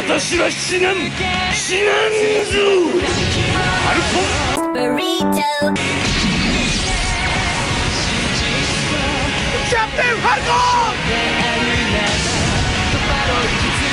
私は死なんぞ。ハルコンキャプテンハルコン